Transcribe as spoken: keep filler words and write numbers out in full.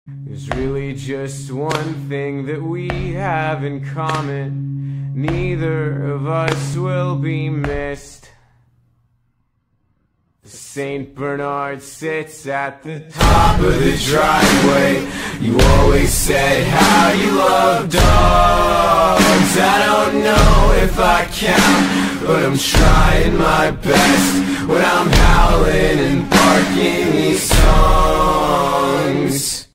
There's really just one thing that we have in common. Neither of us will be missed. Saint Bernard sits at the top of the driveway. You always said how you love dogs. I don't know if I count, but I'm trying my best when I'm howling and barking these songs.